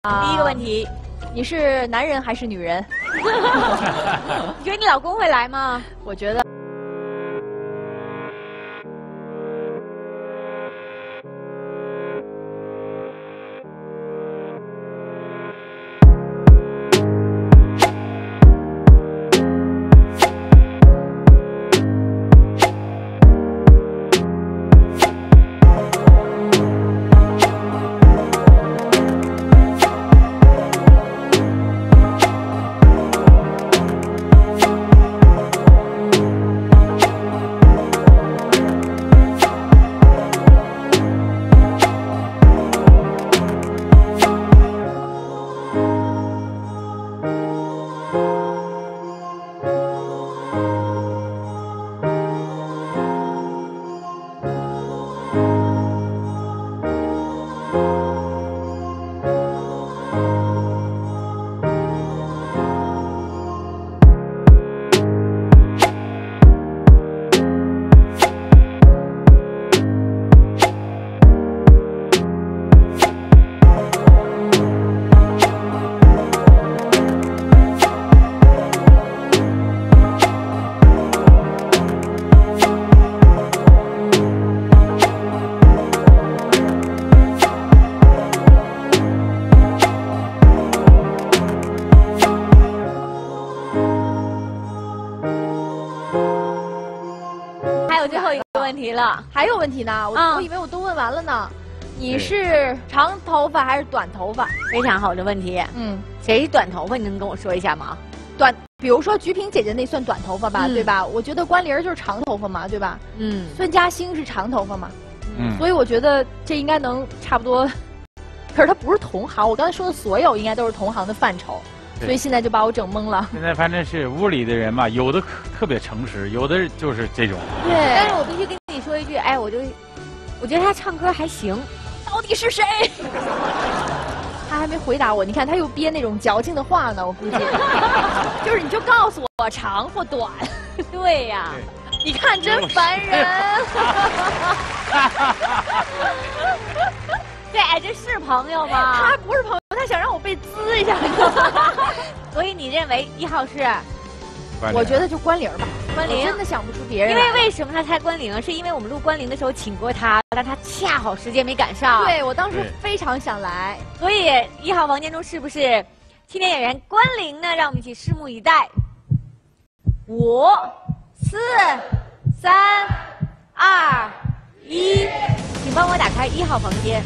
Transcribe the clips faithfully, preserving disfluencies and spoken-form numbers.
第一个问题， 你是男人还是女人？ 你觉得你老公会来吗？ 我觉得。 问题了， 还有问题呢？我、嗯、我以为我都问完了呢。你是长头发还是短头发？ 非常好的问题。嗯，谁是短头发？你能跟我说一下吗？ 短，比如说菊萍姐姐那算短头发吧，嗯、对吧？我觉得关凌就是长头发嘛，对吧？嗯。孙嘉欣是长头发嘛？嗯。所以我觉得这应该能差不多。可是他不是同行，我刚才说的所有应该都是同行的范畴。 所以现在就把我整懵了。 现在反正是屋里的人嘛，有的特别诚实，有的就是这种。 对，但是我必须跟你说一句，哎，我就，我觉得他唱歌还行。 到底是谁？他还没回答我，你看他又憋那种矫情的话呢，我估计。就是你就告诉我长或短。 对呀， 对你看真烦人。 对，哎，这是朋友吗？ 他不是朋友，他想让我被滋一下，你知道吗？ 所以你认为一号是？ 我觉得就关凌吧。 关凌真的想不出别人。 因为为什么他猜关凌？是因为我们录关凌的时候请过他，但他恰好时间没赶上。 对，我当时非常想来。 所以一号王建中是不是青年演员关凌呢？让我们一起拭目以待。五、四、三、二、一，请帮我打开一号房间。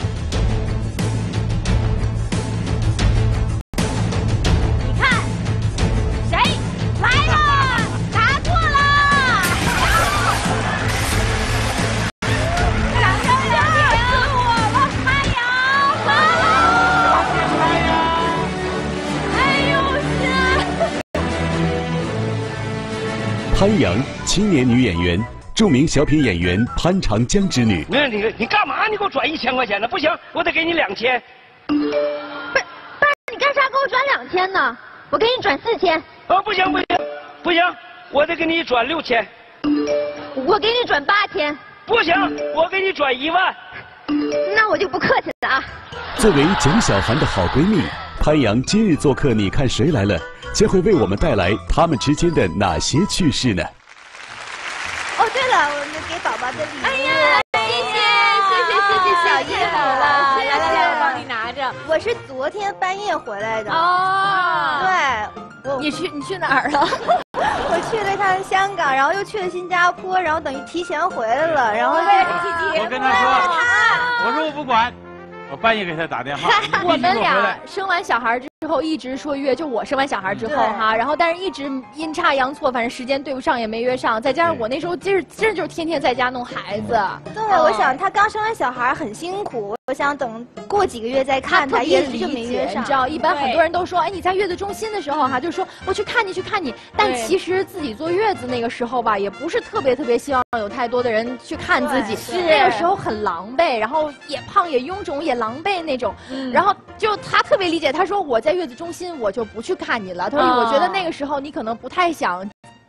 潘阳，青年女演员，著名小品演员潘长江之女。 那你你干嘛？你给我转一千块钱呢？不行，我得给你两千。 不是，不是，你干啥给我转两千呢？我给你转四千。 啊，不行不行，不行，我得给你转六千。 我给你转八千。 不行，我给你转一万。 那我就不客气了啊。 作为蒋小涵的好闺蜜，潘阳今日做客《你看谁来了》。 将会为我们带来他们之间的哪些趣事呢？ 哦，对了，我们给宝宝的礼物。哎呀，谢谢谢谢谢谢小叶好了， 来来来，我帮你拿着。 我是昨天半夜回来的。 哦， 对，我你去你去哪儿了？ 我去了一趟香港，然后又去了新加坡，然后等于提前回来了，然后为了这我跟他说，我说我不管。 我半夜给他打电话， 我们俩生完小孩之后一直说约，就我生完小孩之后哈，然后但是一直阴差阳错，反正时间对不上也没约上，再加上我那时候就是真的就是天天在家弄孩子。 对，我想他刚生完小孩很辛苦，我想等过几个月再看他，一直就没约上。 你知道，一般很多人都说，哎，你在月子中心的时候哈，就说我去看你去看你，但其实自己坐月子那个时候吧，也不是特别特别希望有太多的人去看自己，是那个时候很狼狈，然后也胖也臃肿也狼狈那种。 嗯、然后就他特别理解，他说我在月子中心我就不去看你了。他说我觉得那个时候你可能不太想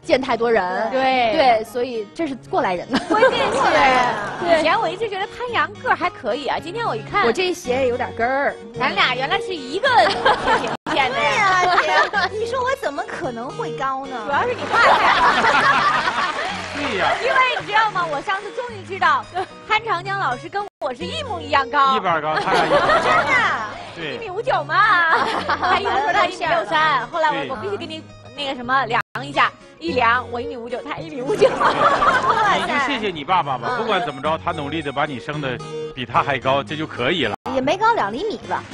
见太多人， 对对，所以这是过来人呢。 关键是，以前我一直觉得潘阳个儿还可以啊，今天我一看， 我这鞋也有点跟儿， 咱俩原来是一个平线的。 对呀，姐，你说我怎么可能会高呢？ 主要是你画的。 对呀， 因为你知道吗？我上次终于知道，潘长江老师跟我是一模一样高， 一般高，他俩一般高。 真的？ 对， 一米五九嘛。他一直说他一米六三，后来我我必须给你那个什么量一下，一量我一米五九，他一米五九。 你就谢谢你爸爸吧，不管怎么着，他努力的把你生的比他还高，这就可以了。 也没高两厘米吧？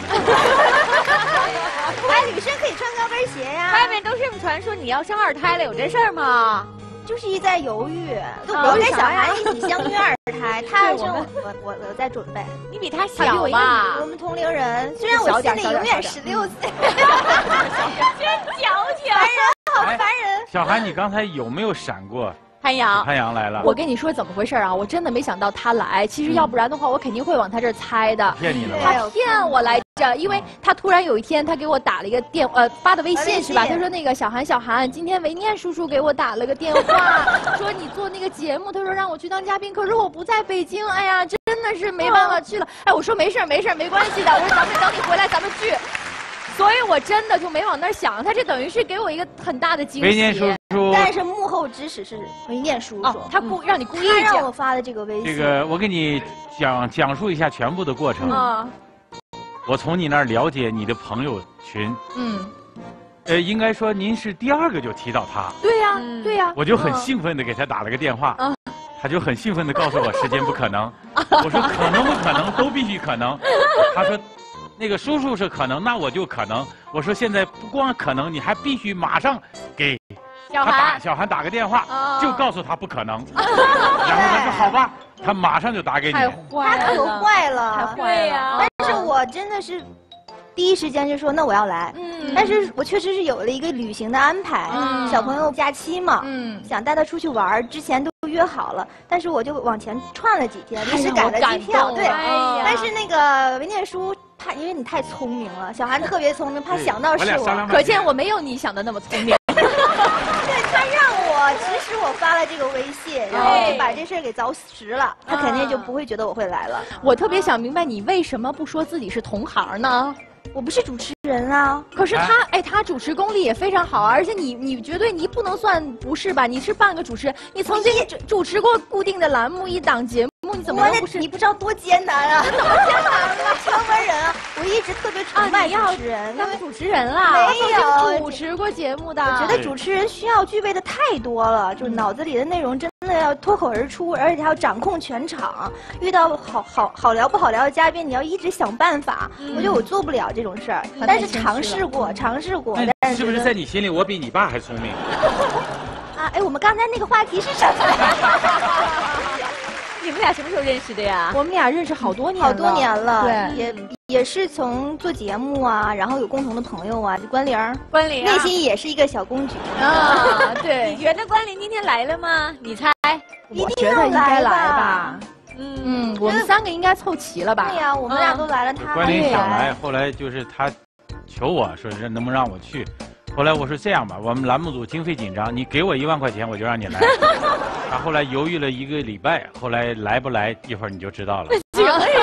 哎，女生可以穿高跟鞋呀。 外面都是传说你要生二胎了，有这事儿吗？ 就是一直在犹豫，我跟小韩一起相约二胎，他要生我，我我我在准备。 你比他小吧？ 我们同龄人，虽然我心里永远十六岁。 真矫情， 烦人，好烦人。 小韩，你刚才有没有闪过？ 潘阳， 潘阳来了。 我跟你说怎么回事啊？我真的没想到他来。其实要不然的话，我肯定会往他这儿猜的。 骗你了吧？ 他骗我来着，因为他突然有一天，他给我打了一个电，呃，发的微信是吧？他说那个小韩，小韩，今天维念叔叔给我打了个电话，说你做那个节目，他说让我去当嘉宾，可是我不在北京，哎呀，真的是没办法去了。哎，我说没事没事没关系的，我说咱们等你回来咱们聚。所以我真的就没往那儿想，他这等于是给我一个很大的惊喜。 维念叔叔， 但是幕后指使是维念叔叔， 哦、他故、嗯、让你故意他让我发的这个微信。 这个我给你讲讲述一下全部的过程。啊、嗯，我从你那儿了解你的朋友群。嗯，呃，应该说您是第二个就提到他。 对呀、啊，嗯、对呀、啊。 我就很兴奋的给他打了个电话。嗯。他就很兴奋的告诉我时间不可能。我说可能不可能都必须可能。他说。那个叔叔是可能，那我就可能。我说现在不光可能，你还必须马上给他打小韩打个电话，哦、就告诉他不可能。然后他说好吧，他马上就打给你。 太坏了，他可坏了， 太坏了。但是我真的是第一时间就说那我要来。嗯。但是我确实是有了一个旅行的安排，嗯、小朋友假期嘛，嗯，想带他出去玩，之前都约好了，但是我就往前串了几天，临时改了机票。对， 哎、 但是那个维念叔。他因为你太聪明了，小韩特别聪明，怕想到是我， 可见我没有你想的那么聪明。 对，他让我指使我发了这个微信，然后就把这事儿给凿实了，他肯定就不会觉得我会来了。 我特别想明白你为什么不说自己是同行呢？ 我不是主持人啊， 可是他，哎，他主持功力也非常好，而且你，你绝对你不能算不是吧？你是半个主持人，你曾经主持过固定的栏目一档节目。你怎么不是？ 你不知道多艰难啊！多艰难啊！敲门人啊！我一直特别崇拜主持人， 当主持人了， 没有主持过节目的。 我觉得主持人需要具备的太多了，就是脑子里的内容真的要脱口而出，而且还要掌控全场。遇到好好好聊不好聊的嘉宾，你要一直想办法。我觉得我做不了这种事儿，但是尝试过，尝试过。但是不是在你心里我比你爸还聪明？ 啊，哎，我们刚才那个话题是什么？ 你们俩什么时候认识的呀？ 我们俩认识好多年了， 好多年了， 对， 也也是从做节目啊，然后有共同的朋友啊，就关玲， 关玲、 啊、内心也是一个小公举啊。对， 你觉得关玲今天来了吗？你猜？ 我觉得应该来吧。嗯嗯，我们三个应该凑齐了吧？ 对呀、啊，我们俩都来了，他关玲想来，后来就是他求我说能不能让我去。后来我说这样吧，我们栏目组经费紧张，你给我一万块钱，我就让你来。他后来犹豫了一个礼拜，后来来不来，一会儿你就知道了。 什么人？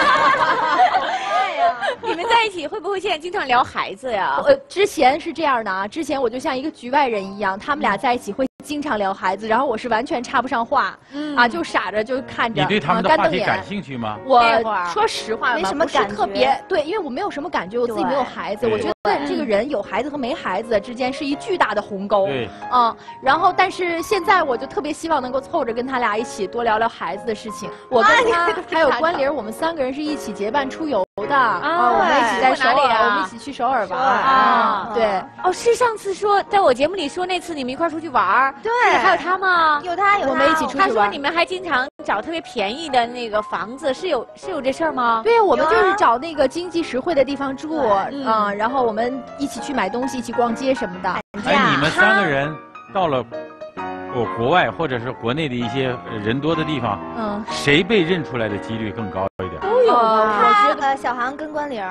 你们在一起会不会现在经常聊孩子呀？ 呃，之前是这样的啊，之前我就像一个局外人一样，他们俩在一起会经常聊孩子，然后我是完全插不上话，嗯、啊，就傻着就看着。 你对他们的话题感兴趣吗？ 我说实话， 没什么感觉， 特别对，因为我没有什么感觉，我自己没有孩子，我觉得这个人有孩子和没孩子之间是一巨大的鸿沟。 对， 嗯，然后但是现在我就特别希望能够凑着跟他俩一起多聊聊孩子的事情。我跟他还有关玲，我们三个人是一起结伴出游的啊，我们一起在首尔，我们一起去首尔玩啊。对， 哦，是上次说在我节目里说那次你们一块出去玩， 对， 还有他吗？ 有他，有他， 我们一起出去玩。 他说你们还经常找特别便宜的那个房子，是有是有这事儿吗？ 对呀，我们就是找那个经济实惠的地方住，嗯，然后我们一起去买东西，一起逛街什么的。 哎，你们三个人到了国国外或者是国内的一些人多的地方，嗯，谁被认出来的几率更高一点？ 都有啊， 我觉得小航跟关玲。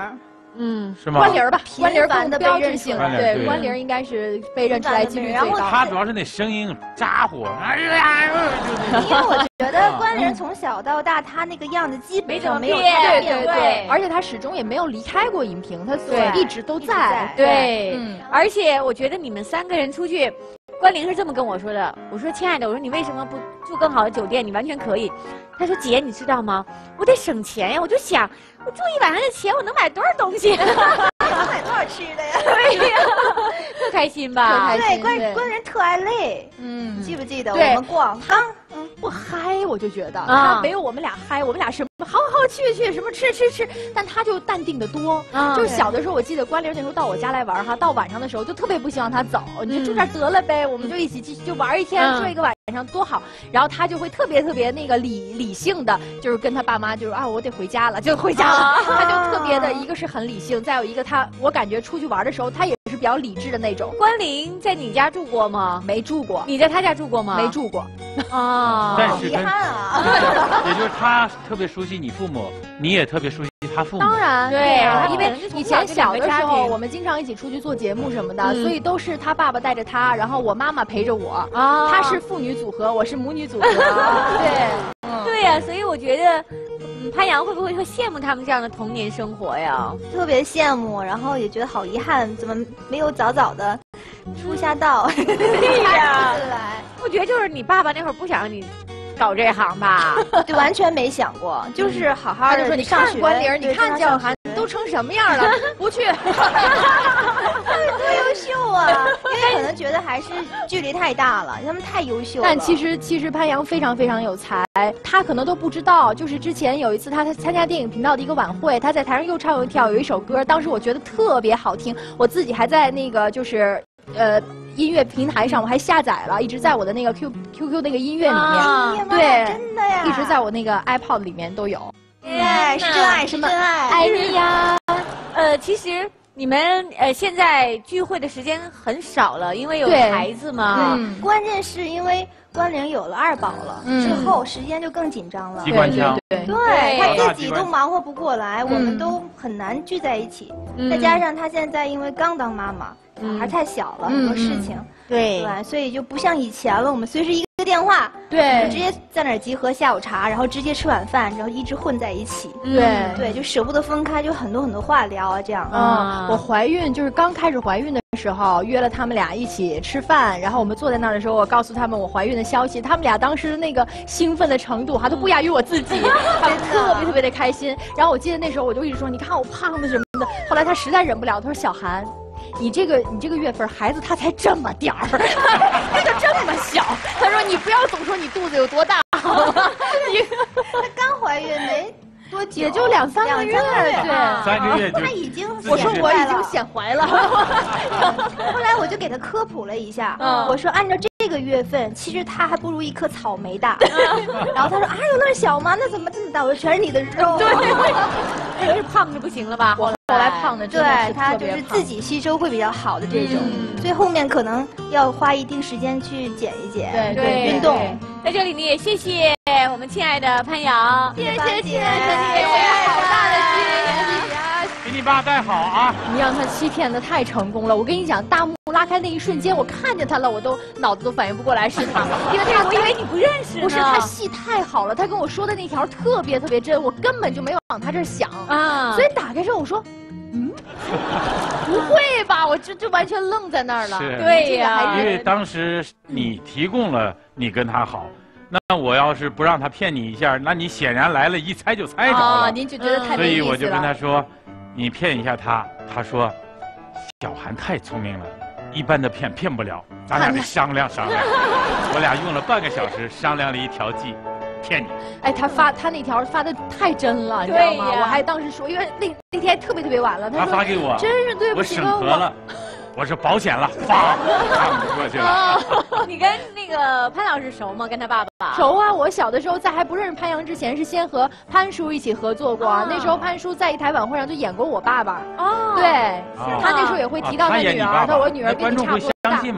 嗯，是吗？ 关凌吧，关凌更的标志性，对，关凌应该是被认出来几率最高。 他主要是那声音咋呼，哎呀， 因为我觉得关凌从小到大他那个样子基本上没有变，对对对，而且他始终也没有离开过荧屏，他一直都在。 对，而且我觉得你们三个人出去。关凌是这么跟我说的，我说亲爱的，我说你为什么不住更好的酒店？你完全可以。他说姐，你知道吗？我得省钱呀，我就想，我住一晚上的钱，我能买多少东西？ 能买多少吃的呀？ 对呀，特开心吧？ 对，关关凌特爱累。嗯，记不记得我们逛刚不嗨，我就觉得他没有我们俩嗨，我们俩什么好好去去什么吃吃吃，但他就淡定的多。就是小的时候，我记得关凌那时候到我家来玩哈，到晚上的时候就特别不希望他走，你就住这儿得了呗，我们就一起继续就玩一天，睡一个晚上多好。然后他就会特别特别那个理理性的，就是跟他爸妈就是啊，我得回家了，就回家了。他就特别的，一个是很理性，再有一个他，我感觉出去玩的时候，他也是比较理智的那种。 关凌在你家住过吗？ 没住过。 你在他家住过吗？ 没住过。 啊， 但是遗憾啊， 也就是他特别熟悉你父母，你也特别熟悉他父母。 当然， 对， 因为以前小的时候，我们经常一起出去做节目什么的，所以都是他爸爸带着他，然后我妈妈陪着我。啊，他是父女组合，我是母女组合。 对，对呀，所以我觉得，嗯，潘阳会不会会羡慕他们这样的童年生活呀？ 特别羡慕，然后也觉得好遗憾，怎么没有早早的出下道？ 对呀，我觉得就是你爸爸那会儿不想让你搞这行吧？ 对，完全没想过，就是好好的。 他就说：“你看关凌，你看焦涵都成什么样了，不去。” 多优秀啊！因为可能觉得还是距离太大了，他们太优秀了。 但其实其实潘阳非常非常有才，他可能都不知道，就是之前有一次他参加电影频道的一个晚会，他在台上又唱又跳，有一首歌，当时我觉得特别好听，我自己还在那个就是呃。音乐平台上我还下载了，一直在我的那个 Q Q Q 那个音乐里面， 啊、 对， 真的呀， 一直在我那个 iPod 里面都有。 哎，是真爱，是真爱， 爱你呀。 呃，其实你们呃现在聚会的时间很少了，因为有孩子嘛。 嗯，关键是因为关凌有了二宝了，嗯、之后时间就更紧张了。 机关枪， 对，对他自己都忙活不过来，我们都很难聚在一起。嗯、再加上他现在因为刚当妈妈。小孩太小了，很多事情， 对对，所以就不像以前了。我们随时一个电话， 对， 直接在哪儿集合下午茶，然后直接吃晚饭，然后一直混在一起。 对对，就舍不得分开，就很多很多话聊啊，这样。 啊，我怀孕就是刚开始怀孕的时候，约了他们俩一起吃饭，然后我们坐在那儿的时候，我告诉他们我怀孕的消息，他们俩当时那个兴奋的程度哈都不亚于我自己，他们特别特别的开心。然后我记得那时候我就一直说，你看我胖的什么的。后来他实在忍不了，他说小涵。你这个你这个月份孩子他才这么点儿，他就这么小。他说你不要总说你肚子有多大， 你他刚怀孕没多久， 也就两三个月， 对，三个月就他已经我说我已经显怀了。 后来我就给他科普了一下，我说按照这。这个月份其实它还不如一颗草莓大，然后他说啊有那么小吗？那怎么这么大？我说全是你的肉， 对，那是胖的不行了吧？ 后来胖的真的是对，他就是自己吸收会比较好的这种，所以后面可能要花一定时间去减一减， 对对，运动。 在这里呢，也谢谢我们亲爱的潘阳， 谢谢亲爱的你，我有好大的心，谢谢啊。 给你爸带好啊！ 你让他欺骗的太成功了，我跟你讲，大幕拉开那一瞬间，我看见他了，我都脑子都反应不过来是他，因为他我以为你不认识呢。 不是，他戏太好了，他跟我说的那条特别特别真，我根本就没有往他这儿想啊，所以打开之后我说，嗯，不会吧？我就就完全愣在那儿了。 对呀， 因为当时你提供了你跟他好。那我要是不让他骗你一下，那你显然来了，一猜就猜着了。 啊，您就觉得太没意思了。 所以我就跟他说，你骗一下他。他说，小涵太聪明了，一般的骗骗不了，咱俩得商量商量。我俩用了半个小时商量了一条计，骗你。 哎，他发他那条发的太真了，你知道吗？我还当时说，因为那那天特别特别晚了， 他发给我， 真是对不起， 我审核了。我是保险了，发看不过去了。 你跟那个潘老师熟吗？跟他爸爸熟啊！我小的时候在还不认识潘阳之前，是先和潘叔一起合作过。啊、那时候潘叔在一台晚会上就演过我爸爸。哦，对，哦、他那时候也会提到他女儿，他、啊、我女儿跟你差不多大。 相信吗？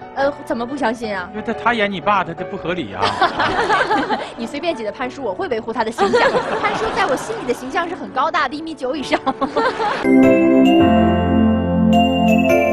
呃，怎么不相信啊？ 因为他他演你爸，他这不合理啊。 你随便挤的潘叔，我会维护他的形象。潘叔在我心里的形象是很高大的，一米九以上。